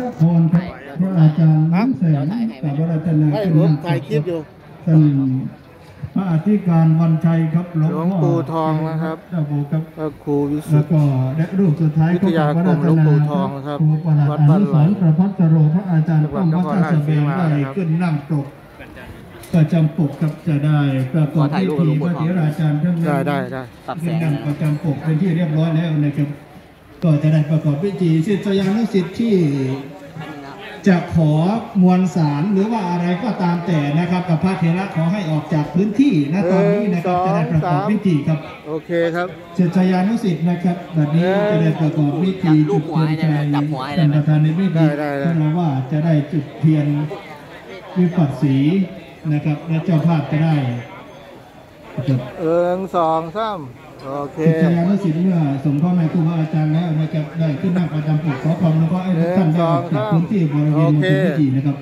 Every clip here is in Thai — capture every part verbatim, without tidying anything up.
นครครับพระอาจารย์ลิ้นแสงกับพระราชนาขึ้นนั่งถ่ายคลิปอยู่ท่านพระอธิการวันชัยครับหลวงปู่ทองนะครับเจ้าปู่ครับพระครูวิสุทธิ์แล้วก็และรูปสุดท้ายก็พระราชนาครับครูประหลัดอนุสรณ์ประพัฒโรพระอาจารย์ป้อมวัดท่าเสบียงได้ขึ้นนั่งปกประจำปกครับจะได้ประกอบพิธีพระเถราจารย์ท่านได้ได้ได้ขึ้นนั่งประจำปกเป็นที่เรียบร้อยแล้วนะครับก็จะได้ประกอบพิธีศิษยานุศิษย์ที่จะขอมวลสารหรือว่าอะไรก็ตามแต่นะครับกับพระเถระขอให้ออกจากพื้นที่ณตอนนี้นะครับจะได้ประกอบพิธีครับโอเคครับศิษยานุศิษย์นะครับแบบนี้จะได้ประกอบพิธีจุดเทียนชัยท่านประธานในพิธีท่านว่าจะได้จุดเทียนวิปัสสีนะครับและเจ้าภาพจะได้เอิงสองสามโอเคศิษยานุศิษย์เมื่อส่งพ่อแม่ครูบาอาจารย์แล้วนะครับได้ขึ้นนั่งประจำปกขอความแล้วก็ให้ทุกท่านได้ออกจากพื้นที่บริเวณมณฑลพิธีนะครับ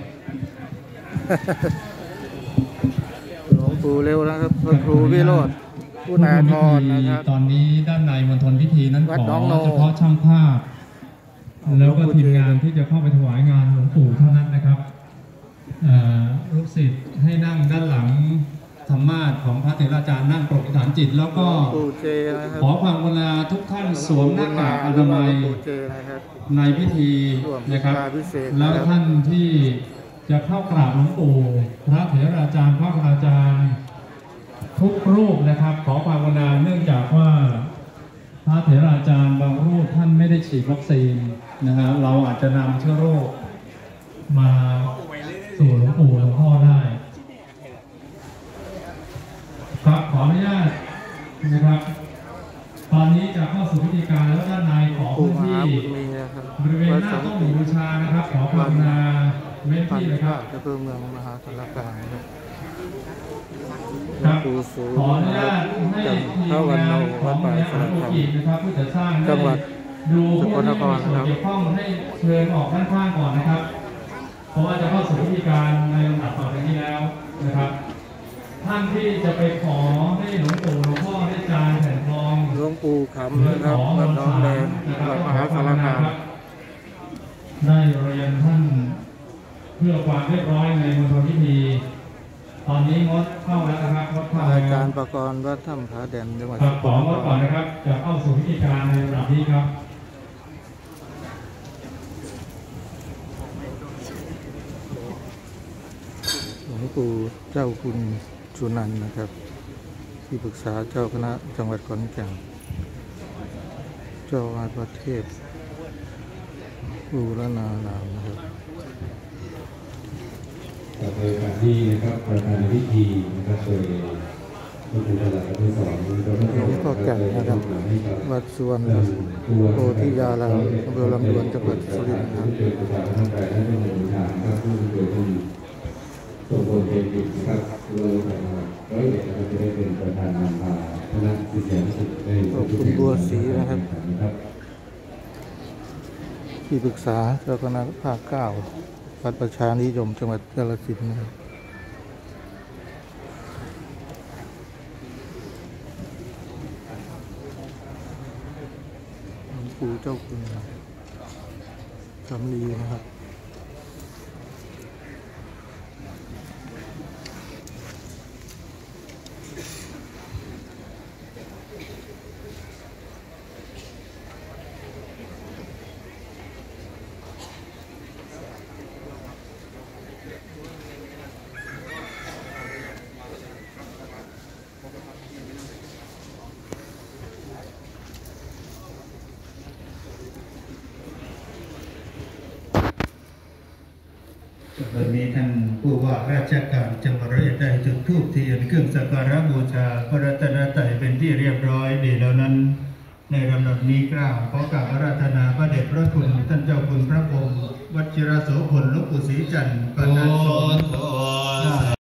หลวงปู่เร็วนะครับพระครูวิโรจน์ผู้นาทรนะครับตอนนี้ด้านในมณฑลพิธีนั้นขอเฉพาะช่างภาพแล้วก็ทีมงานที่จะเข้าไปถวายงานหลวงปู่เท่านั้นนะครับลูกศิษย์ให้นั่งด้านหลังธรรมาสของพระเถราจารย์นั่งปกฐานจิตแล้วก็ขอความกรุณาทุกท่านสวมหน้ากากอนามัยในพิธีนะครับแล้วท่านที่จะเข้ากราบหลวงปู่พระเถราจารย์พระครูอาจารย์ทุกรูปนะครับขอความกรุณาเนื่องจากว่าพระเถราจารย์บางรูปท่านไม่ได้ฉีดวัคซีนนะฮะเราอาจจะนำเชื้อโรคมาสู่หลวงปู่หลวงพ่อได้ครับขออนุญาตนะครับตอนนี้จะเข้าสู่พิธีการแล้วด้านในขอพื้นที่บริเวณหน้าต้องบูชานะครับขอความนาเว้นที่เลยครับอำเภอเมืองมหาสารคามครับขออนุญาตให้ทีมงานของแม่ของโลกีนะครับผู้จัดสร้างได้ดูผู้ที่มีส่วนเกี่ยวข้องให้เชิญออกด้านข้างก่อนนะครับเพราะว่าจะเข้าสู่พิธีการในลำดับต่อไปนี้แล้วนะครับท่านที่จะไปขอให้หลวงปู่หลวงพ่อได้จานแผ่นทองหลวงปู่ขำนะครับวัดน้องแดงวัดมหาสารคามได้เรียนท่านเพื่อความเรียบร้อยในมณฑลพิธีตอนนี้งดเข้าแล้วนะครับงดเข้าอาจารย์ประกรณ์วัดถ้ำผาแดนจังหวัดของดก่อนนะครับจะเข้าสู่พิธีการในระดับนี้ครับหลวงปู่เจ้าคุณสุนันท์นะครับที่ปรึกษาเจ้าคณะจังหวัดขอนแก่นเจ้าอาวาสวัดเทพบูรณารามนะครับโดยการที่นะครับประธานพิธีนะครับโดยพระครูประหลัดอนุสรณ์หลวงพ่อแก่นนะครับวัดสุวรรณโพธิยารามอำเภอลำดวนจังหวัดสุรินทร์ครับส่งผลเป็นกิจนะครับเราจะร้อยเอ็ดเราจะได้เป็นประธานนำพาคณะศิษยานุศิษย์ในคุณบัวศรีนะครับที่ปรึกษาเจ้าคณะภาคเก้าวัดประชานิยมจังหวัดกาฬสินธุ์นะครับหลวงปู่เจ้าคุณสำลีนะครับวันนี้ท่านผู้ว่าราชการจังหวัดร้อยเอ็ดได้จุดธูปเทียนเครื่องสักการะบูชาพระรัตนตรัยเป็นที่เรียบร้อยดีแล้วนั้นในลำดับนี้กล่าวขอกราบอาราธนาพระเดชพระคุณท่านเจ้าคุณพระพรหมวชิรโสพลหลวงปู่ศรีจันทร์ปนัสโส